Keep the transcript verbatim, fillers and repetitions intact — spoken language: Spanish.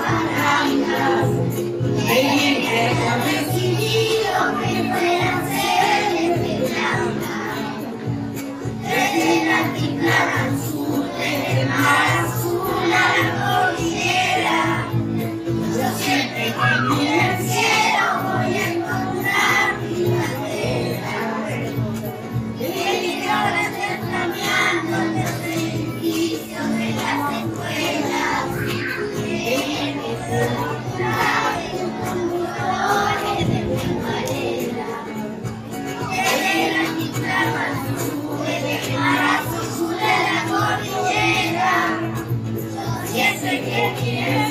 parangas, de libertad decidido que puedan ser esperanza. Desde el altiplano al sur, desde el mar azul a la cordillera, yo siempre que mire el cielo voy a encontrar mi bandera. De millones de flameando en los edificios de las escuelas, de enemigos culturales con colores de primavera. Desde el altiplano al sur, desde el mar azul a la cordillera, yo siempre que mire